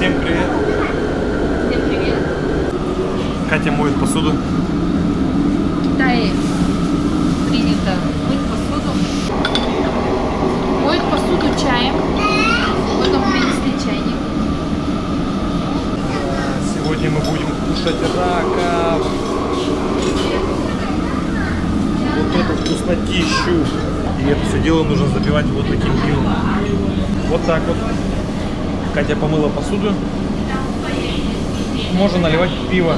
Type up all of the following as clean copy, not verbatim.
Всем привет! Всем привет! Катя моет посуду. В Китае принято мыть посуду. Моет посуду чаем. Потом принесли чайник. Сегодня мы будем кушать раков. Вот эту вкуснотищу. И это все дело нужно запивать вот таким пивом. Вот так вот. Катя помыла посуду. Можно наливать пиво.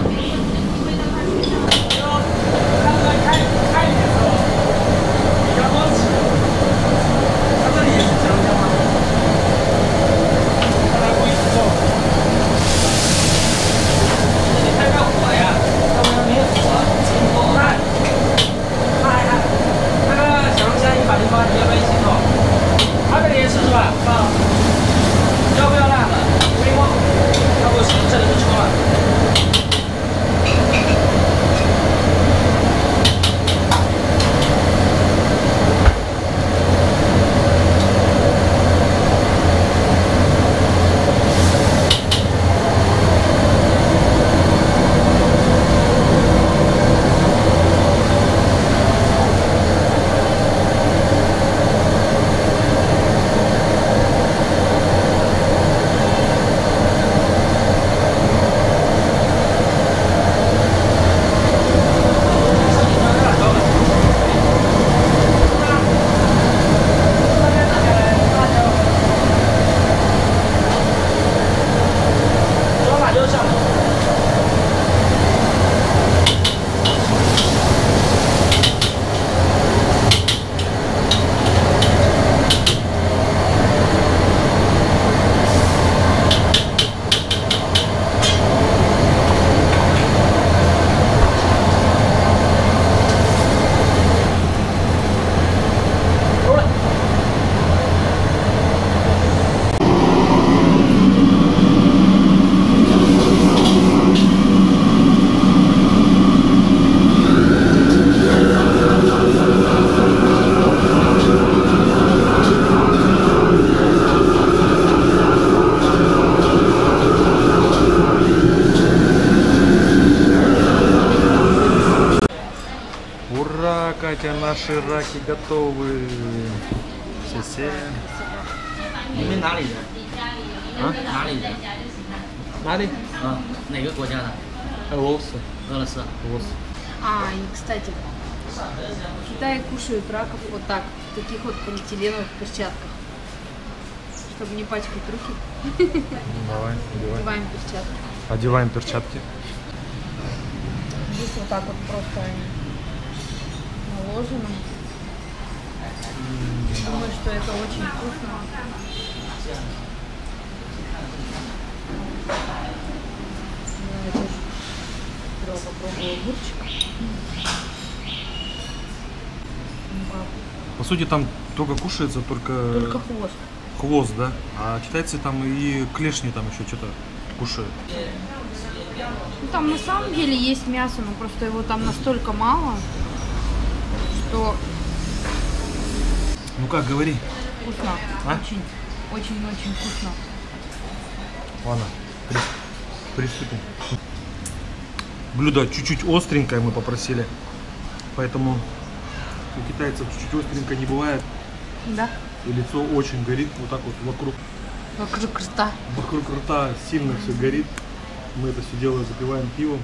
Ура, Катя, наши раки готовы. Все. 你们哪里人？ 啊？ 哪里人？ 哪里？ 哪个国家的？ 俄罗斯。 俄罗斯。 俄罗斯。 И, кстати, в Китае кушают раков вот так, в таких вот полиэтиленовых перчатках, чтобы не пачкать руки. Давай, одевай. Одеваем перчатки. Одеваем перчатки. Здесь вот так вот просто они наложены. Думаю, что это очень вкусно. Я тоже попробую огурчик. По сути, там только кушается, Только хвост. хвост, да? А китайцы там и клешни там еще что-то кушают. Ну, там на самом деле есть мясо, но просто его там настолько мало, что Ну как, говори. вкусно. А? Очень вкусно. Ладно, приступим. Блюдо чуть-чуть остренькое мы попросили, поэтому у китайцев чуть-чуть остренько не бывает. Да. И лицо очень горит, вот так вот вокруг Рта. Вокруг рта сильно все горит. Мы это все дело запиваем пивом.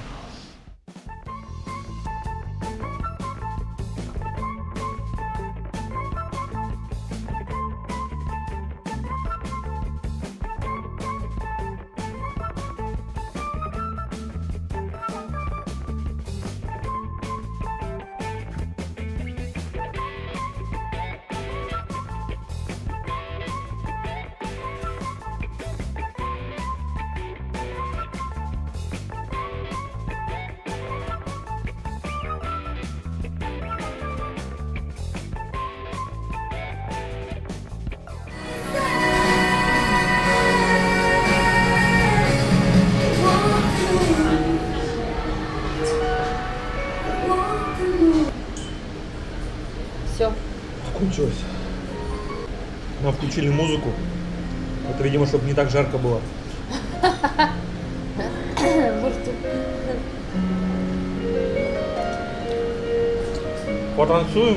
Закончилось. Мы включили музыку. Это, видимо, чтобы не так жарко было. Потанцуем?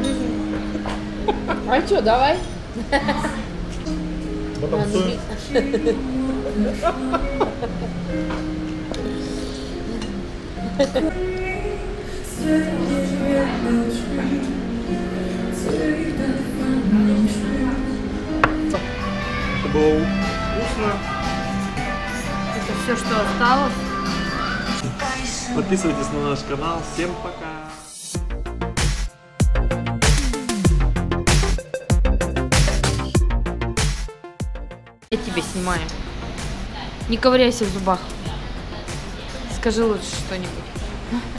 А что, давай? Потанцуем. Это было вкусно. Это все, что осталось. Подписывайтесь на наш канал. Всем пока. Я тебя снимаю. Не ковыряйся в зубах. Скажи лучше что-нибудь.